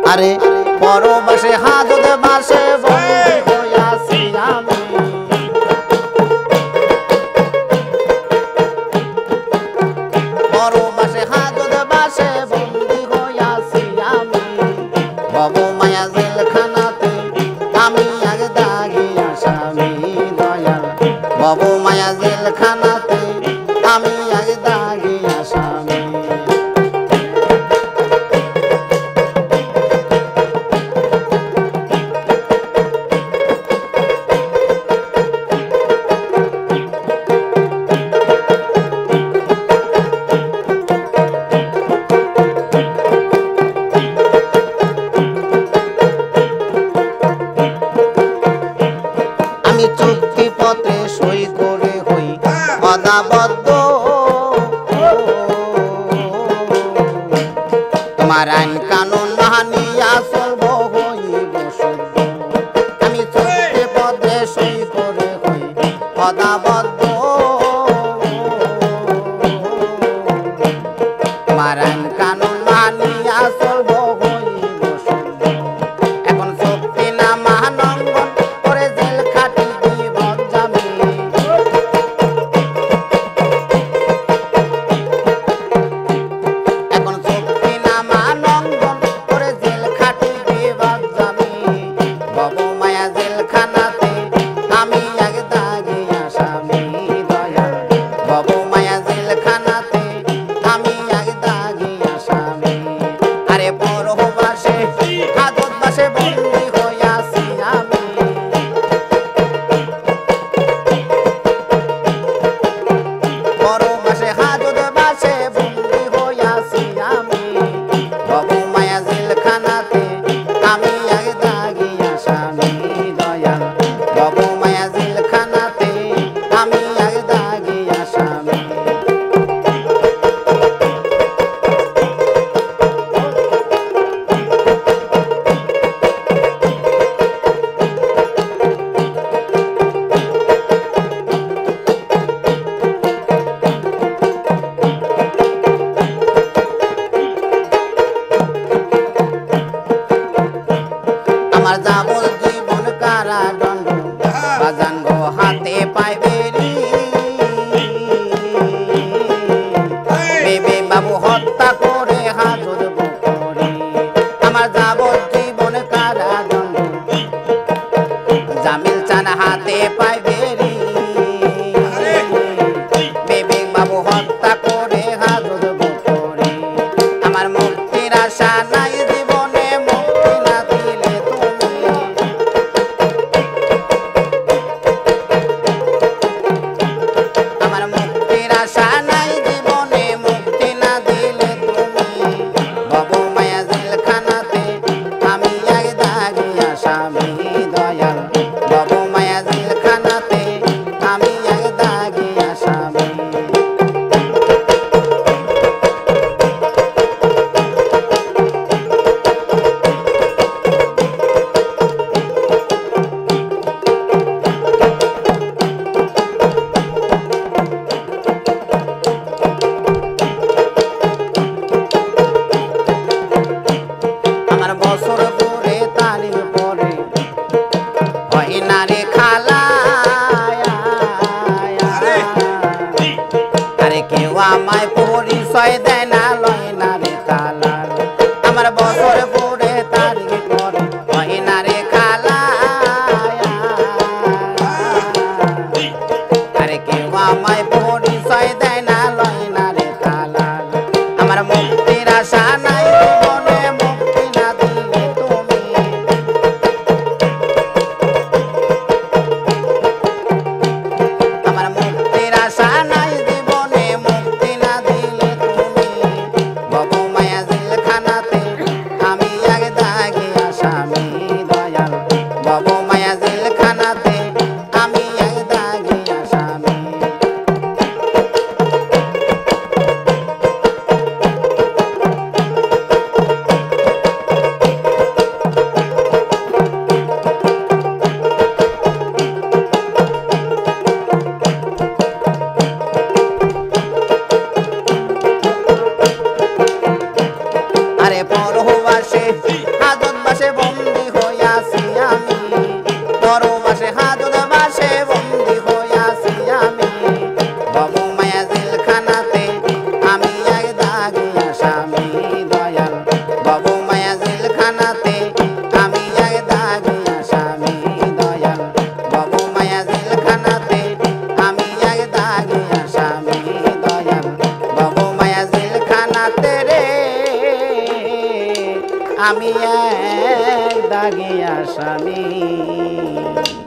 আরে পরবাসে হাজত বাসে বন্দী হইয়াছি আমি পরবাসে হাজত বাসে বন্দী হইয়াছি আমি ভব মায়া জেলখানাতে আমি আগে দাগি আসামি দয়াল ভব মায়া জেলখানাতে আমি আগে দাগি আসামি চুক্তিপত্রে সই করে হই অদাবদ্ধ তোমার আইন কানুন মানিয়া চলব হইব শুদ্ধ আমি চুক্তিপত্রে সই করে হই অদাবদ্ধ তোমার আইন কানুন মানিয়া চলব হইব শুদ্ধ এখন চুক্তি না মহানঙ্গন করে জেল খাটি আমার যাবল জীবন কারাদণ্ড বাজান গো হাতে পাইবে বেবে বাবু হত্যা করে হাজত করে আমার যাবল জীবন কারাদণ্ড জামিল চান হাতে পাইবে বেবে বাবু হত্যা করে হাজত করে আমার মুক্তির আশা নাই জীবনে মুক্তি না দিলে আমার মুক্তির আশা নাই জীবনে মুক্তি না দিলে তুমি ভব মায়া জেলখানাতে আমি আগে দাগি আসামি দয়াল ভব মায়া জেলখানাতে আমি আগে দাগি আসামি বছর পরে তারিখ পরে হয় না রে খালা আরে কেউ আমায় পরিচয় দেয় না লয় না রে তালা আমার বছর পরে তারিখ পরে হয় না রে খালা আরে কেউ আমায় পরিচয় দেয় না লয় না রে তালা আমার মুক্তির আশা নাই জীবনে মুক্তি না দিলে তুমি আমার মুক্তির আশা নাই জীবনে মুক্তি না দিলে তুমি ভব মায়া জেলখানাতে আমি আগে দাগি আসামি দয়াল ভব মায়া জেলখানাতে আমি আগে দাগি আসামি এক দাগিয়া স্বামী।